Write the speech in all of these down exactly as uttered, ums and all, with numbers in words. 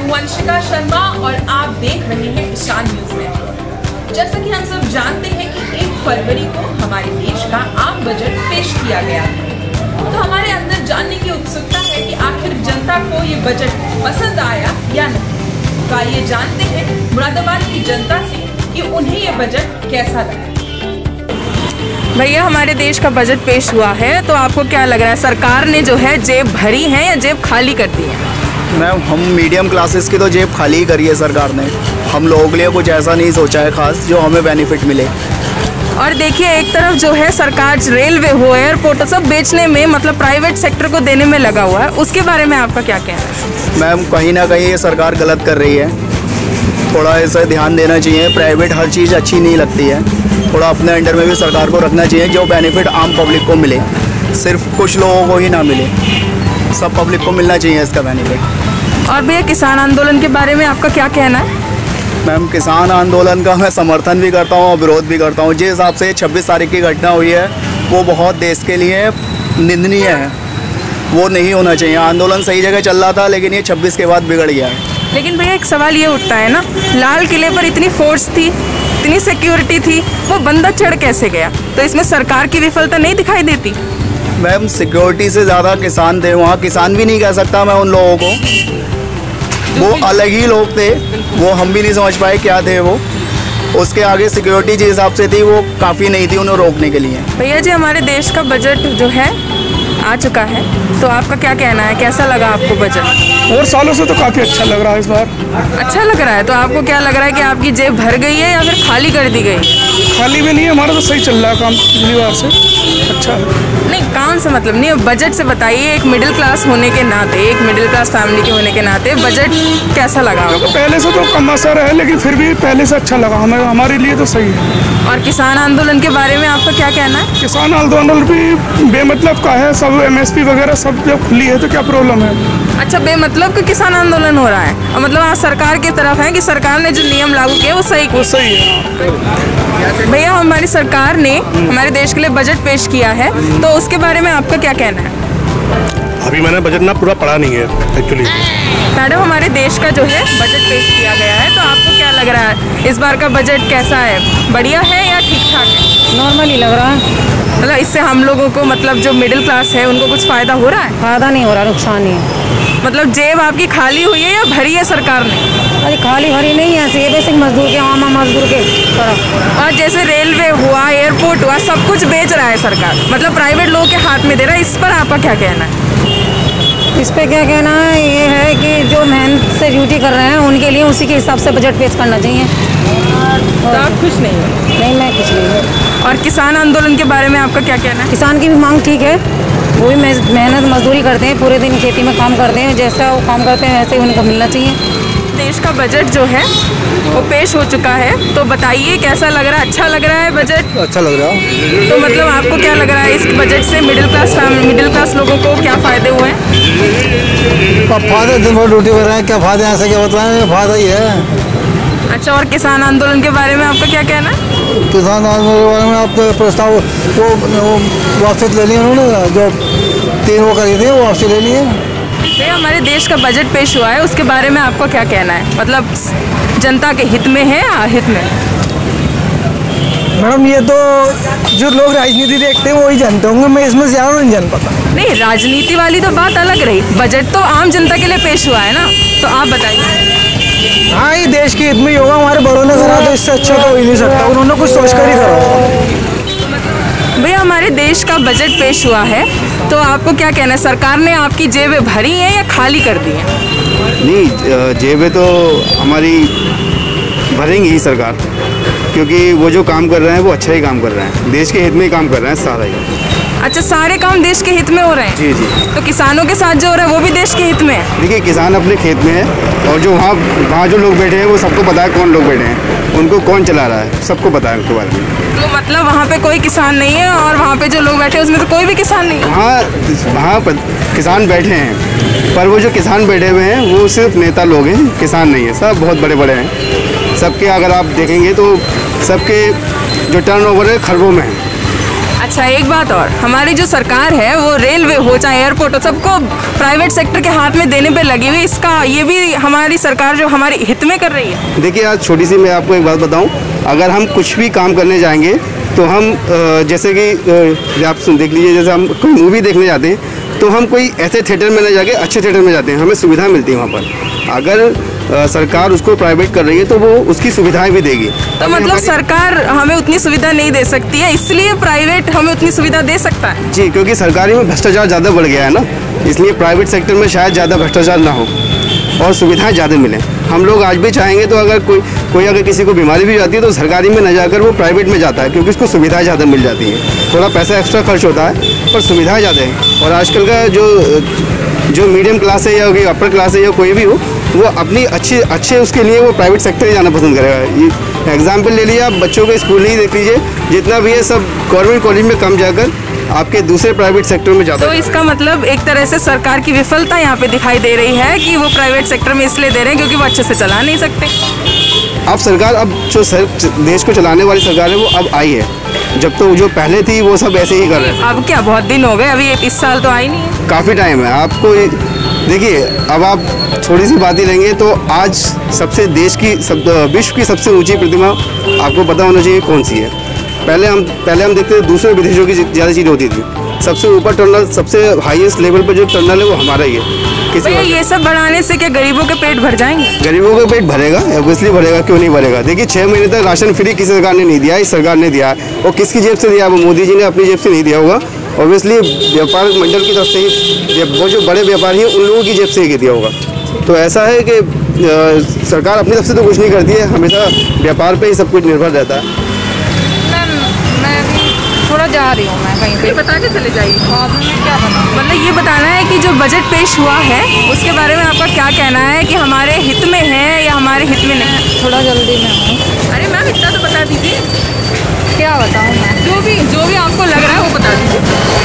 वंशिका शर्मा और आप देख रहे हैं ईशान न्यूज नेटवर्क। जैसा कि हम सब जानते हैं कि एक फरवरी को हमारे देश का आम बजट पेश किया गया था, तो हमारे अंदर जानने की उत्सुकता है कि आखिर जनता को ये बजट पसंद आया या नहीं। तो आइए जानते हैं मुरादाबाद की जनता से कि उन्हें ये बजट कैसा लगा। भैया, हमारे देश का बजट पेश हुआ है, तो आपको क्या लग रहा है, सरकार ने जो है जेब भरी है या जेब खाली कर दी है? मैम, हम मीडियम क्लासेस की तो जेब खाली ही करी है सरकार ने। हम लोगों के लिए कुछ ऐसा नहीं सोचा है खास जो हमें बेनिफिट मिले। और देखिए, एक तरफ जो है सरकार रेलवे हो, एयरपोर्ट सब बेचने में, मतलब प्राइवेट सेक्टर को देने में लगा हुआ है, उसके बारे में आपका क्या कहना है? मैम, कहीं ना कहीं ये सरकार गलत कर रही है, थोड़ा इसे ध्यान देना चाहिए। प्राइवेट हर चीज़ अच्छी नहीं लगती है, थोड़ा अपने अंडर में भी सरकार को रखना चाहिए जो बेनिफिट आम पब्लिक को मिले, सिर्फ कुछ लोगों को ही ना मिले, सब पब्लिक को मिलना चाहिए इसका बेनिफिट। और भैया, किसान आंदोलन के बारे में आपका क्या कहना है? मैम, किसान आंदोलन का मैं समर्थन भी करता हूँ और विरोध भी करता हूँ। जिस हिसाब से छब्बीस तारीख की घटना हुई है वो बहुत देश के लिए निंदनीय है, वो नहीं होना चाहिए। आंदोलन सही जगह चल रहा था, लेकिन ये छब्बीस के बाद बिगड़ गया है। लेकिन भैया, एक सवाल ये उठता है ना, लाल किले पर इतनी फोर्स थी, इतनी सिक्योरिटी थी, वो बंदा चढ़ कैसे गया? तो इसमें सरकार की विफलता नहीं दिखाई देती? मैम, सिक्योरिटी से ज़्यादा किसान थे वहाँ। किसान भी नहीं कह सकता मैं उन लोगों को, वो अलग ही लोग थे, वो हम भी नहीं समझ पाए क्या थे वो। उसके आगे सिक्योरिटी जिस हिसाब से थी वो काफ़ी नहीं थी उन्हें रोकने के लिए। भैया जी, हमारे देश का बजट जो है आ चुका है, तो आपका क्या कहना है, कैसा लगा आपको बजट? और सालों से तो काफ़ी अच्छा लग रहा है इस बार। अच्छा लग रहा है, तो आपको क्या लग रहा है कि आपकी जेब भर गई है या फिर खाली कर दी गई? खाली भी नहीं है, हमारा तो सही चल रहा है काम पिछली बार से, अच्छा नहीं, काम से मतलब नहीं, बजट से बताइए। एक मिडिल क्लास होने के नाते, एक मिडिल क्लास फैमिली के होने के नाते बजट कैसा लगा? तो पहले से तो कम असर है, लेकिन फिर भी पहले से अच्छा लगा हमें, हमारे लिए तो सही है। और किसान आंदोलन के बारे में आपका क्या कहना है? किसान आंदोलन भी बेमतलब का है, सब एम एस पी वगैरह सब जब खुली है तो क्या प्रॉब्लम है? अच्छा, बेमतलब का किसान आंदोलन हो रहा है, और मतलब आप सरकार की तरफ है कि सरकार ने जो नियम लागू किए वो सही वो सही है। भैया, हमारी सरकार ने हमारे देश के लिए बजट पेश किया है, तो उसके बारे में आपका क्या कहना है? अभी मैंने बजट ना पूरा पढ़ा नहीं है एक्चुअली। मैडम, हमारे देश का जो है बजट पेश किया गया है, तो आपको क्या लग रहा है, इस बार का बजट कैसा है, बढ़िया है या ठीक ठाक है? नॉर्मल ही लग रहा है। मतलब इससे हम लोगों को, मतलब जो मिडिल क्लास है उनको कुछ फायदा हो रहा है? फायदा नहीं हो रहा, नुकसान ही है। मतलब जेब आपकी खाली हुई है या भरी है सरकार ने? अरे खाली भरी नहीं है, ये बेसिक मजदूर के, आम मजदूर के तरफ। और जैसे रेलवे हुआ, एयरपोर्ट हुआ, सब कुछ बेच रहा है सरकार, मतलब प्राइवेट लोगों के हाथ में दे रहा है। इस पर आपका क्या कहना है? इस पे क्या कहना है, ये है कि जो मेहनत से ड्यूटी कर रहे हैं उनके लिए उसी के हिसाब से बजट पेश करना चाहिए। तो आप खुश नहीं हो? नहीं, मैं कुछ नहीं हूँ। और किसान आंदोलन के बारे में आपका क्या कहना है? किसान की भी मांग ठीक है, वो भी मेहनत मजदूरी करते हैं, पूरे दिन खेती में काम करते हैं, जैसा वो काम करते हैं वैसे ही उनको मिलना चाहिए। देश का बजट जो है वो पेश हो चुका है, तो बताइए कैसा लग रहा है? अच्छा लग रहा है बजट? अच्छा लग रहा है। तो मतलब आपको क्या लग रहा है, इस बजट से middle class family, middle class लोगों को क्या फ़ायदे हुए हैं? फायदे दिन भर ड्यूटी कर रहे हैं, क्या फ़ायदे ऐसे क्या बताएं, फ़ायदा ही है। अच्छा, और किसान आंदोलन के बारे में आपका क्या कहना है? किसान आंदोलन के बारे में आप प्रस्ताव वो वापस ले लिए उन्होंने, जो तीन वो करी थी वो वापस ले लिए। भैया, हमारे देश का बजट पेश हुआ है, उसके बारे में आपका क्या कहना है, मतलब जनता के हित में है या अहित में? मैडम, ये तो जो लोग राजनीति देखते हैं वही जानते होंगे, मैं इसमें ज़्यादा नहीं जान पाता। नहीं, राजनीति वाली तो बात अलग रही, बजट तो आम जनता के लिए पेश हुआ है ना, तो आप बताइए। हाँ, ये देश के हित में ही होगा, हमारे बड़ों ने करा तो इससे अच्छा तो हो ही नहीं सकता, उन्होंने कुछ सोच कर ही करा। भैया, हमारे देश का बजट पेश हुआ है, तो आपको क्या कहना है, सरकार ने आपकी जेबें भरी हैं या खाली कर दी हैं? नहीं, जेबें तो हमारी भरेंगी ही सरकार, क्योंकि वो जो काम कर रहे हैं वो अच्छा ही काम कर रहे हैं, देश के हित में ही काम कर रहे हैं सारा ही। अच्छा, सारे काम देश के हित में हो रहे हैं? जी जी। तो किसानों के साथ जो हो रहा है वो भी देश के हित में है? देखिए, किसान अपने खेत में है, और जो वहाँ वहाँ जो लोग बैठे हैं वो सबको पता है कौन लोग बैठे हैं, उनको कौन चला रहा है, सबको पता है उनके बारे में। तो मतलब वहाँ पे कोई किसान नहीं है, और वहाँ पे जो लोग बैठे हैं उसमें से कोई भी किसान नहीं है? वहाँ वहाँ पर किसान बैठे हैं, पर वो जो किसान बैठे हुए हैं वो सिर्फ नेता लोग हैं, किसान नहीं है, सब बहुत बड़े बड़े हैं। सबके अगर आप देखेंगे तो सबके जो टर्नओवर है खरबों में है। अच्छा एक बात और, हमारी जो सरकार है वो रेलवे हो चाहे एयरपोर्ट हो सबको प्राइवेट सेक्टर के हाथ में देने पे लगी हुई, इसका ये भी हमारी सरकार जो हमारे हित में कर रही है। देखिए आज छोटी सी मैं आपको एक बात बताऊं, अगर हम कुछ भी काम करने जाएंगे तो हम जैसे कि आप सुन देख लीजिए, जैसे हम कोई मूवी देखने जाते हैं तो हम कोई ऐसे थिएटर में ना जाके अच्छे थिएटर में जाते हैं, हमें सुविधा मिलती है वहाँ पर। अगर आ, सरकार उसको प्राइवेट कर रही है तो वो उसकी सुविधाएं भी देगी। तो मतलब सरकार हमें उतनी सुविधा नहीं दे सकती है, इसलिए प्राइवेट हमें उतनी सुविधा दे सकता है। जी, क्योंकि सरकारी में भ्रष्टाचार ज़्यादा बढ़ गया है ना, इसलिए प्राइवेट सेक्टर में शायद ज़्यादा भ्रष्टाचार ना हो और सुविधाएं ज़्यादा मिलें। हम लोग आज भी चाहेंगे तो अगर कोई कोई अगर किसी को बीमारी भी जाती है तो सरकारी में न जाकर वो प्राइवेट में जाता है, क्योंकि उसको सुविधाएं ज़्यादा मिल जाती हैं। थोड़ा पैसा एक्स्ट्रा खर्च होता है पर सुविधाएं ज़्यादा है। और आजकल का जो जो मीडियम क्लास है या अपर क्लास है या कोई भी हो, वो अपनी अच्छी अच्छे उसके लिए वो प्राइवेट सेक्टर ही जाना पसंद करेगा। ये एग्जाम्पल ले लीजिए, आप बच्चों के स्कूल ही देख लीजिए, जितना भी है सब गवर्नमेंट कॉलेज में कम जाकर आपके दूसरे प्राइवेट सेक्टर में जाता है। तो इसका मतलब एक तरह से सरकार की विफलता यहाँ पे दिखाई दे रही है कि वो प्राइवेट सेक्टर में इसलिए दे रहे हैं क्योंकि वो अच्छे से चला नहीं सकते। अब सरकार, अब जो सर, देश को चलाने वाली सरकार है वो अब आई है, जब तो जो पहले थी वो सब ऐसे ही कर रहे हैं। अब क्या बहुत दिन हो गए, अभी इस साल तो आई नहीं है। काफ़ी टाइम है आपको। देखिए अब आप थोड़ी सी बात ही लेंगे तो आज सबसे देश की सब विश्व की सबसे ऊंची प्रतिमा आपको पता होना चाहिए कौन सी है। पहले हम पहले हम देखते थे दूसरे विदेशों की ज़्यादा चीज़ होती थी, सबसे ऊपर टर्नल, सबसे हाईएस्ट लेवल पर जो टर्नल है वो हमारा ही है। किसी ये सब बढ़ाने से क्या गरीबों के पेट भर जाएंगे? गरीबों का पेट भरेगा, ऑब्वियसली भरेगा, क्यों नहीं भरेगा। देखिए छः महीने तक राशन फ्री किसी सरकार ने नहीं दिया, इस सरकार ने दिया है। और किसकी जेब से दिया? वो मोदी जी ने अपनी जेब से नहीं दिया होगा, ऑब्वियसली व्यापार मंडल की तरफ से ही, वो जो बड़े व्यापारी हैं उन लोगों की जेब से ही दिया होगा। तो ऐसा है कि आ, सरकार अपनी तरफ से तो कुछ नहीं करती है, हमेशा व्यापार पे ही सब कुछ निर्भर रहता है। मैम मैं भी थोड़ा जा रही हूँ, मैं कहीं पे बता के चले जाइए। हाँ मैं क्या बताऊँ, मतलब ये बताना है कि जो बजट पेश हुआ है उसके बारे में आपका क्या कहना है कि हमारे हित में है या हमारे हित में नहीं? थोड़ा जल्दी में हूँ। अरे मैम इतना तो बता दीजिए। क्या बताऊँ मैं? जो भी जो भी आपको लग रहा है वो बता दीजिए।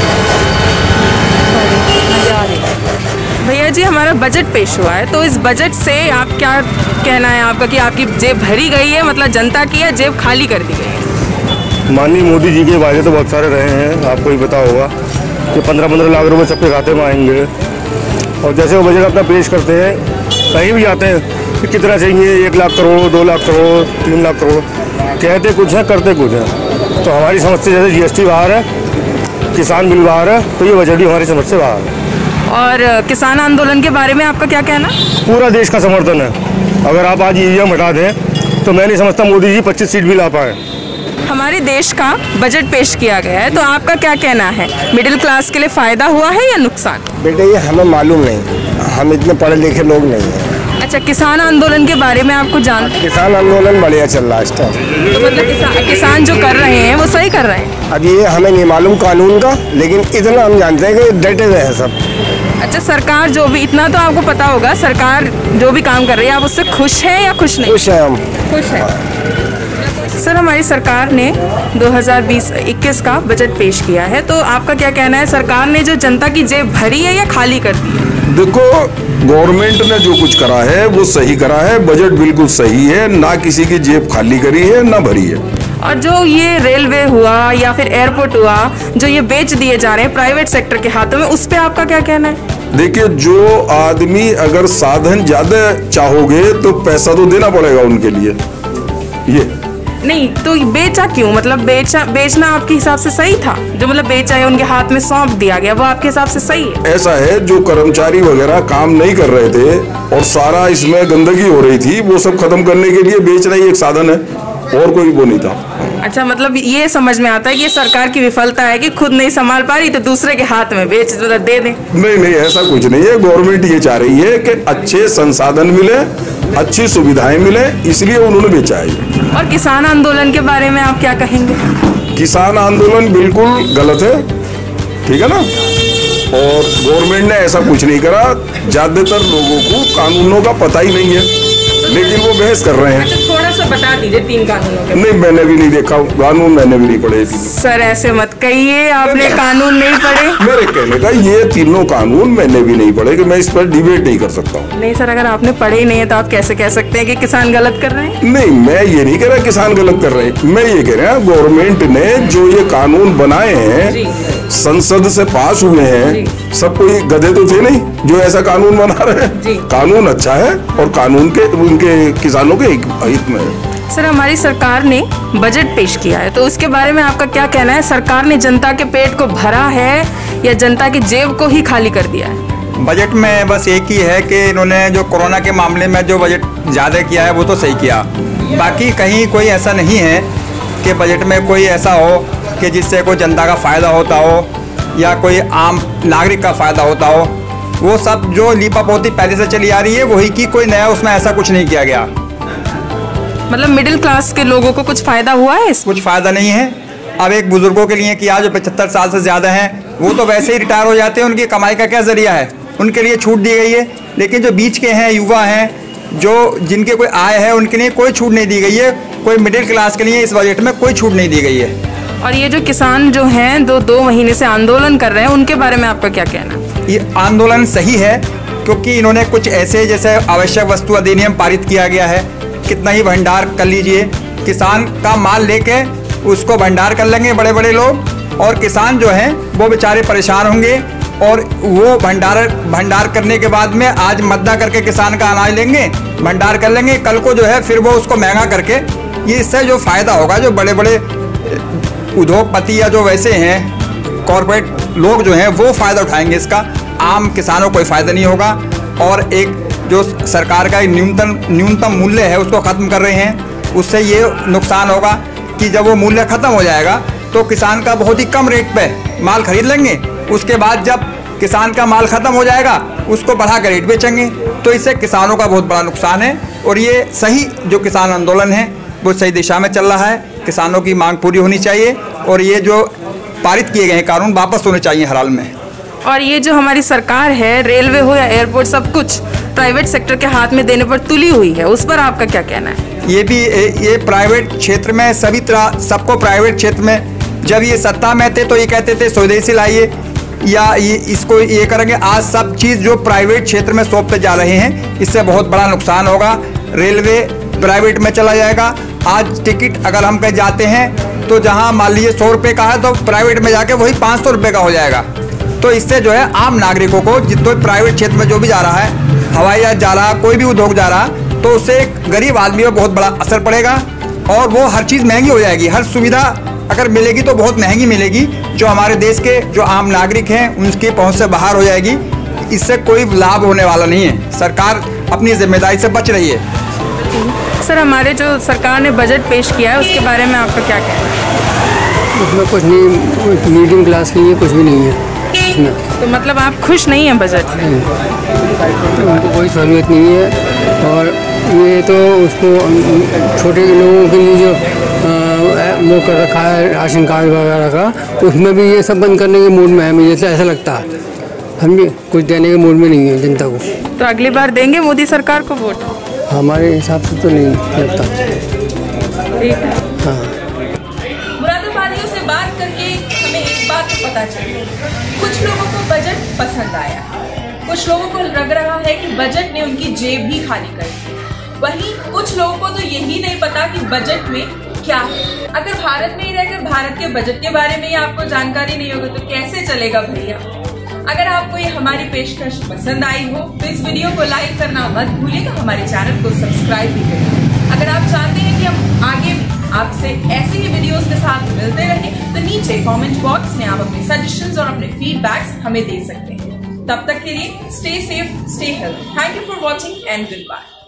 मैं जा रही हूँ। भैया जी हमारा बजट पेश हुआ है, तो इस बजट से आप क्या कहना है आपका कि आपकी जेब भरी गई है, मतलब जनता की, या जेब खाली कर दी गई है? माननीय मोदी जी के वादे तो बहुत सारे रहे हैं, आपको भी पता होगा कि पंद्रह पंद्रह लाख रुपए सबके खाते में आएंगे। और जैसे वो बजट अपना पेश करते हैं, कहीं भी जाते हैं कि कितना चाहिए, एक लाख करोड़, दो लाख करोड़, तीन लाख करोड़, कहते कुछ है करते कुछ है। तो हमारी समझ से जैसे जीएसटी बाहर है, किसान बिल बाहर है, तो ये बजट भी हमारी समझ से बाहर है। और किसान आंदोलन के बारे में आपका क्या कहना? पूरा देश का समर्थन है। अगर आप आज ईवीएम हटा दें तो मैं नहीं समझता मोदी जी पच्चीस सीट भी ला पाए। हमारे देश का बजट पेश किया गया है, तो आपका क्या कहना है, मिडिल क्लास के लिए फ़ायदा हुआ है या नुकसान? बेटे ये हमें मालूम नहीं, हम इतने पढ़े लिखे लोग नहीं हैं। अच्छा, किसान आंदोलन के बारे में आपको जान? किसान आंदोलन बढ़िया चल रहा है इस टाइम। तो मतलब किसान किसान जो कर रहे हैं वो सही कर रहे हैं? अब ये हमें नहीं मालूम कानून का, लेकिन इतना हम जानते हैं कि डटे हुए हैं सब। अच्छा, सरकार जो भी, इतना तो आपको पता होगा, सरकार जो भी काम कर रही है आप उससे खुश हैं या खुश नहीं? खुश हैं हम। खुश है। सर हमारी सरकार ने दो हज़ार बीस इक्कीस का बजट पेश किया है, तो आपका क्या कहना है, सरकार ने जो जनता की जेब भरी है या खाली कर दी है? देखो गवर्नमेंट ने जो कुछ करा है वो सही करा है, बजट बिल्कुल सही है, ना किसी की जेब खाली करी है ना भरी है। और जो ये रेलवे हुआ या फिर एयरपोर्ट हुआ जो ये बेच दिए जा रहे हैं प्राइवेट सेक्टर के हाथों में, उस पर आपका क्या कहना है? देखिए जो आदमी अगर साधन ज्यादा चाहोगे तो पैसा तो देना पड़ेगा उनके लिए। ये नहीं तो बेचा क्यों, मतलब बेचा बेचना आपके हिसाब से सही था? जो मतलब बेचा है उनके हाथ में सौंप दिया गया, वो आपके हिसाब से सही है? ऐसा है जो कर्मचारी वगैरह काम नहीं कर रहे थे और सारा इसमें गंदगी हो रही थी, वो सब खत्म करने के लिए बेचना ही एक साधन है, और कोई वो नहीं था। अच्छा, मतलब ये समझ में आता है कि ये सरकार की विफलता है कि खुद नहीं संभाल पा रही तो दूसरे के हाथ में बेच मतलब दे दें। नहीं नहीं ऐसा कुछ नहीं है, गवर्नमेंट ये चाह रही है कि अच्छे संसाधन मिले, अच्छी सुविधाएं मिले, इसलिए उन्होंने बेचा है। और किसान आंदोलन के बारे में आप क्या कहेंगे? किसान आंदोलन बिल्कुल गलत है, ठीक है ना, और गवर्नमेंट ने ऐसा कुछ नहीं करा। ज्यादातर लोगों को कानूनों का पता ही नहीं है। लेकिन वो बहस कर रहे हैं। अच्छा, थोड़ा सा बता दीजिए तीन कानूनों के। नहीं, मैंने भी नहीं देखा कानून, मैंने भी नहीं पढ़े। सर ऐसे मत कहिए, आपने कानून नहीं पढ़े। मेरे कहने का ये तीनों कानून मैंने भी नहीं पढ़े कि मैं इस पर डिबेट नहीं कर सकता हूँ। नहीं सर, अगर आपने पढ़े ही नहीं है तो आप कैसे कह सकते हैं कि किसान गलत कर रहे हैं? नहीं, मैं ये नहीं कह रहा किसान गलत कर रहे हैं, मैं ये कह रहा हूँ गवर्नमेंट ने जो ये कानून बनाए हैं, संसद से पास हुए हैं, सब कोई गधे तो थे नहीं जो ऐसा कानून बना रहे हैं। कानून अच्छा है और कानून के उनके किसानों के हित में है। सर हमारी सरकार ने बजट पेश किया है, तो उसके बारे में आपका क्या कहना है? सरकार ने जनता के पेट को भरा है या जनता की जेब को ही खाली कर दिया है? बजट में बस एक ही है कि इन्होंने जो कोरोना के मामले में जो बजट ज़्यादा किया है वो तो सही किया, बाकी कहीं कोई ऐसा नहीं है कि बजट में कोई ऐसा हो कि जिससे कोई जनता का फ़ायदा होता हो या कोई आम नागरिक का फ़ायदा होता हो। वो सब जो लीपापोती पहले से चली आ रही है वही की, कोई नया उसमें ऐसा कुछ नहीं किया गया। मतलब मिडिल क्लास के लोगों को कुछ फ़ायदा हुआ है? कुछ फ़ायदा नहीं है। अब एक बुजुर्गों के लिए किया जो पचहत्तर साल से ज़्यादा हैं, वो तो वैसे ही रिटायर हो जाते हैं, उनकी कमाई का क्या ज़रिया है, उनके लिए छूट दी गई है। लेकिन जो बीच के हैं, युवा हैं, जो जिनके कोई आय है, उनके लिए कोई छूट नहीं दी गई है। कोई मिडिल क्लास के लिए इस बजट में कोई छूट नहीं दी गई है। और ये जो किसान जो हैं दो दो महीने से आंदोलन कर रहे हैं, उनके बारे में आपका क्या कहना है? ये आंदोलन सही है क्योंकि इन्होंने कुछ ऐसे जैसे आवश्यक वस्तु अधिनियम पारित किया गया है, कितना ही भंडार कर लीजिए, किसान का माल लेके उसको भंडार कर लेंगे बड़े बड़े लोग, और किसान जो हैं वो बेचारे परेशान होंगे। और वो भंडार भंडार करने के बाद में आज मद्दा करके किसान का अनाज लेंगे, भंडार कर लेंगे, कल को जो है फिर वो उसको महंगा करके, ये इससे जो फ़ायदा होगा, जो बड़े बड़े उद्योगपति या जो वैसे हैं कॉरपोरेट लोग जो हैं वो फ़ायदा उठाएंगे इसका, आम किसानों को कोई फ़ायदा नहीं होगा। और एक जो सरकार का न्यूनतम न्यूनतम मूल्य है उसको ख़त्म कर रहे हैं, उससे ये नुकसान होगा कि जब वो मूल्य ख़त्म हो जाएगा तो किसान का बहुत ही कम रेट पे माल खरीद लेंगे, उसके बाद जब किसान का माल ख़त्म हो जाएगा उसको बढ़ा कर रेट बेचेंगे, तो इससे किसानों का बहुत बड़ा नुकसान है। और ये सही जो किसान आंदोलन है वो सही दिशा में चल रहा है, किसानों की मांग पूरी होनी चाहिए और ये जो पारित किए गए हैं कानून वापस होने चाहिए हर हाल में। और ये जो हमारी सरकार है, रेलवे हो या एयरपोर्ट, सब कुछ प्राइवेट सेक्टर के हाथ में देने पर तुली हुई है, उस पर आपका क्या कहना है? ये भी ये प्राइवेट क्षेत्र में सभी तरह सबको प्राइवेट क्षेत्र में, जब ये सत्ता में थे तो ये कहते थे स्वदेशी लाइए या ये इसको ये करेंगे, आज सब चीज़ जो प्राइवेट क्षेत्र में सौंपते जा रहे हैं, इससे बहुत बड़ा नुकसान होगा। रेलवे प्राइवेट में चला जाएगा। आज टिकट अगर हम कहीं जाते हैं तो जहां मान लीजिए सौ रुपये का है तो प्राइवेट में जाके वही पाँच सौ रुपये का हो जाएगा। तो इससे जो है आम नागरिकों को, जितना प्राइवेट क्षेत्र में जो भी जा रहा है, हवाई जहाज जा रहा, कोई भी उद्योग जा रहा, तो उससे एक गरीब आदमी पर बहुत बड़ा असर पड़ेगा और वो हर चीज़ महंगी हो जाएगी। हर सुविधा अगर मिलेगी तो बहुत महंगी मिलेगी, जो हमारे देश के जो आम नागरिक हैं उनकी पहुँच से बाहर हो जाएगी। इससे कोई लाभ होने वाला नहीं है। सरकार अपनी जिम्मेदारी से बच रही है। सर हमारे जो सरकार ने बजट पेश किया है उसके बारे में आपका क्या कहना है? उसमें कुछ नहीं, मीडियम क्लास के लिए कुछ भी नहीं है इसमें। तो मतलब आप खुश नहीं हैं बजट से? उनको कोई सहूलियत नहीं है। और ये तो उसको छोटे लोगों के लिए जो वो कर रखा है राशन कार्ड वगैरह का, उसमें भी ये सब बंद करने के मूड में है, मुझे तो ऐसा लगता है। हम भी कुछ देने के मूड में नहीं है जनता को। तो अगली बार देंगे मोदी सरकार को वोट? हमारे हिसाब से तो नहीं लगता। ठीक है। हाँ। मुरादाबादियों से बात करके हमें एक बात तो पता चली, कुछ लोगों को बजट पसंद आया, कुछ लोगों को लग रहा है कि बजट ने उनकी जेब ही खाली कर दी। वहीं कुछ लोगों को तो यही नहीं पता कि बजट में क्या है। अगर भारत में ही रहकर भारत के बजट के बारे में ही आपको जानकारी नहीं होगा तो कैसे चलेगा भैया। अगर आपको ये हमारी पेशकश पसंद आई हो तो इस वीडियो को लाइक करना मत भूलिएगा, हमारे चैनल को सब्सक्राइब भी करें। अगर आप चाहते हैं कि हम आगे भी आपसे ऐसे ही वीडियोस के साथ मिलते रहें तो नीचे कमेंट बॉक्स में आप अपने सजेशंस और अपने फीडबैक्स हमें दे सकते हैं। तब तक के लिए stay safe, stay healthy. Thank you for watching and good bye.